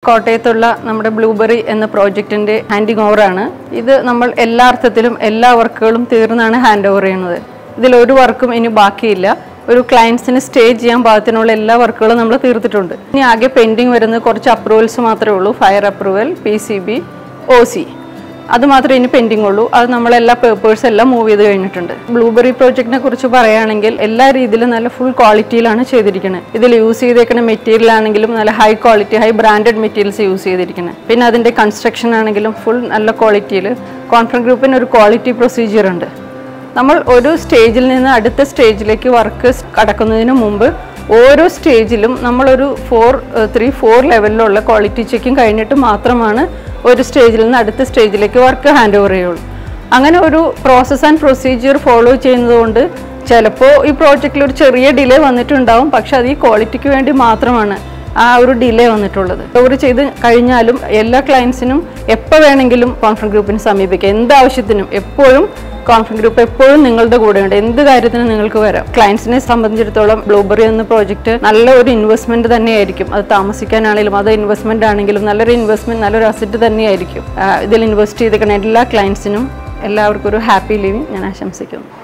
കോട്ടയത്തുള്ള നമ്മുടെ ബ്ലൂബെറി എന്ന പ്രോജക്റ്റിന്റെ ഹാൻഡിങ് ഓവർ ആണ്. ഇത് നമ്മൾ എല്ലാ അർത്ഥത്തിലും എല്ലാ വർക്കുകളും തീർന്നാണ് ഹാൻഡ് ഓവർ ചെയ്യുന്നത്. ഇതിൽ ഒരു വർക്കും ഇനി ബാക്കിയില്ല. ഒരു ക്ലയൻസിന് സ്റ്റേ ചെയ്യാൻ പാകത്തിനുള്ള എല്ലാ വർക്കുകളും നമ്മൾ തീർത്തിട്ടുണ്ട്. ഇനി ആകെ പെൻഡിങ് വരുന്നത് കുറച്ച് അപ്രൂവൽസ് മാത്രമേ ഉള്ളൂ. ഫയർ അപ്രൂവൽ, PCB, OC, അത് മാത്രമേ ഇനി പെൻഡിങ് ഉള്ളൂ. അത് നമ്മളെല്ലാ പേപ്പേഴ്സ് എല്ലാം മൂവ് ചെയ്ത് കഴിഞ്ഞിട്ടുണ്ട്. ബ്ലൂബെറി പ്രോജക്റ്റിനെ കുറിച്ച് പറയുകയാണെങ്കിൽ എല്ലാ രീതിയിലും നല്ല ഫുൾ ക്വാളിറ്റിയിലാണ് ചെയ്തിരിക്കുന്നത്. ഇതിൽ യൂസ് ചെയ്തേക്കുന്ന മെറ്റീരിയൽ ആണെങ്കിലും നല്ല high quality, high branded materials use ചെയ്തിരിക്കുന്നത്. പിന്നെ അതിൻ്റെ കൺസ്ട്രക്ഷൻ ആണെങ്കിലും ഫുൾ നല്ല ക്വാളിറ്റിയിൽ. കോൺഫ്രൻറ്റ് ഗ്രൂപ്പിന് ഒരു ക്വാളിറ്റി പ്രൊസീജിയർ ഉണ്ട്. നമ്മൾ ഒരു സ്റ്റേജിൽ നിന്ന് അടുത്ത സ്റ്റേജിലേക്ക് വർക്ക് കടക്കുന്നതിന് മുമ്പ് ഓരോ സ്റ്റേജിലും നമ്മളൊരു 4 ലെവലിലുള്ള ക്വാളിറ്റി ചെക്കിങ് കഴിഞ്ഞിട്ട് മാത്രമാണ് ഒരു സ്റ്റേജിൽ നിന്ന് അടുത്ത സ്റ്റേജിലേക്ക് വർക്ക് ഹാൻഡ് ഓവർ ചെയ്യുള്ളൂ. അങ്ങനെ ഒരു പ്രോസസ് ആൻഡ് പ്രൊസീജിയർ ഫോളോ ചെയ്യുന്നത് കൊണ്ട് ചിലപ്പോൾ ഈ പ്രോജക്റ്റിൽ ഒരു ചെറിയ ഡിലേ വന്നിട്ടുണ്ടാവും. പക്ഷെ അത് ഈ ക്വാളിറ്റിക്ക് വേണ്ടി മാത്രമാണ് ആ ഒരു ഡിലേ വന്നിട്ടുള്ളത്. ഓവർ ചെയ്ത് കഴിഞ്ഞാലും എല്ലാ ക്ലയൻസിനും എപ്പോൾ വേണമെങ്കിലും കോൺഫ്രൻറ്റ് ഗ്രൂപ്പിനെ സമീപിക്കാം. എന്താവശ്യത്തിനും എപ്പോഴും കോൺഫ്രൻറ്റ് ഗ്രൂപ്പ് എപ്പോഴും നിങ്ങളുടെ കൂടെയുണ്ട്. എന്ത് കാര്യത്തിനും നിങ്ങൾക്ക് വരാം. ക്ലയൻസിനെ സംബന്ധിച്ചിടത്തോളം ബ്ലൂബെറി എന്ന പ്രോജക്റ്റ് നല്ല ഒരു ഇൻവെസ്റ്റ്മെൻറ്റ് തന്നെയായിരിക്കും. അത് താമസിക്കാനാണെങ്കിലും അത് ഇൻവെസ്റ്റ്മെൻ്റ് ആണെങ്കിലും നല്ലൊരു ഇൻവെസ്റ്റ്മെൻറ്റ്, നല്ലൊരു അസറ്റ് തന്നെയായിരിക്കും. ഇതിൽ ഇൻവെസ്റ്റ് ചെയ്തിരിക്കുന്ന എല്ലാ ക്ലയൻസിനും എല്ലാവർക്കും ഒരു ഹാപ്പി ലിവിങ് ഞാൻ ആശംസിക്കുന്നു.